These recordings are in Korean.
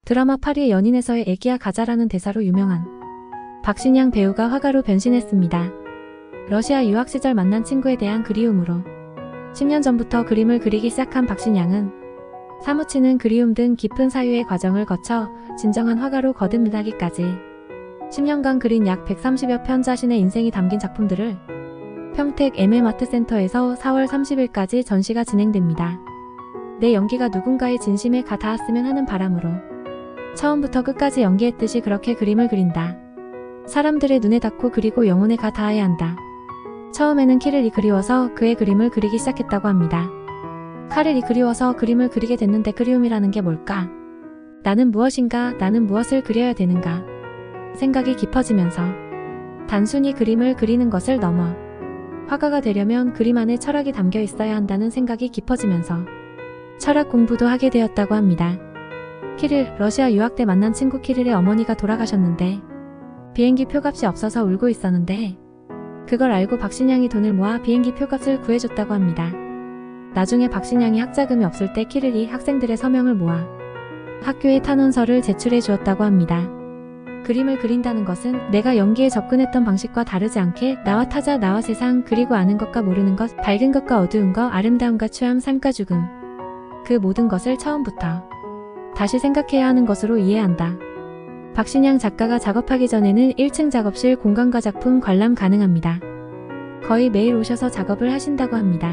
드라마 파리의 연인에서의 애기야 가자라는 대사로 유명한 박신양 배우가 화가로 변신했습니다. 러시아 유학 시절 만난 친구에 대한 그리움으로 10년 전부터 그림을 그리기 시작한 박신양은 사무치는 그리움 등 깊은 사유의 과정을 거쳐 진정한 화가로 거듭나기까지 10년간 그린 약 130여 편 자신의 인생이 담긴 작품들을 평택 MM아트센터에서 4월 30일까지 전시가 진행됩니다. 내 연기가 누군가의 진심에 닿았으면 하는 바람으로 처음부터 끝까지 연기했듯이 그렇게 그림을 그린다. 사람들의 눈에 닿고 그리고 영혼에 닿아야 한다. 처음에는 키를이 그리워서 그의 그림을 그리기 시작했다고 합니다. 카를이 그리워서 그림을 그리게 됐는데 그리움이라는 게 뭘까? 나는 무엇인가? 나는 무엇을 그려야 되는가? 생각이 깊어지면서 단순히 그림을 그리는 것을 넘어 화가가 되려면 그림 안에 철학이 담겨 있어야 한다는 생각이 깊어지면서 철학 공부도 하게 되었다고 합니다. 키릴, 러시아 유학 때 만난 친구 키릴의 어머니가 돌아가셨는데 비행기 표값이 없어서 울고 있었는데 그걸 알고 박신양이 돈을 모아 비행기 표값을 구해줬다고 합니다. 나중에 박신양이 학자금이 없을 때 키릴이 학생들의 서명을 모아 학교에 탄원서를 제출해 주었다고 합니다. 그림을 그린다는 것은 내가 연기에 접근했던 방식과 다르지 않게 나와 타자, 나와 세상, 그리고 아는 것과 모르는 것, 밝은 것과 어두운 것, 아름다움과 추함, 삶과 죽음, 그 모든 것을 처음부터 다시 생각해야 하는 것으로 이해한다. 박신양 작가가 작업하기 전에는 1층 작업실 공간과 작품 관람 가능합니다. 거의 매일 오셔서 작업을 하신다고 합니다.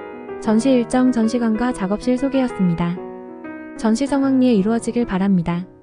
전시 일정, 전시관과 작업실 소개였습니다. 전시 성황리에 이루어지길 바랍니다.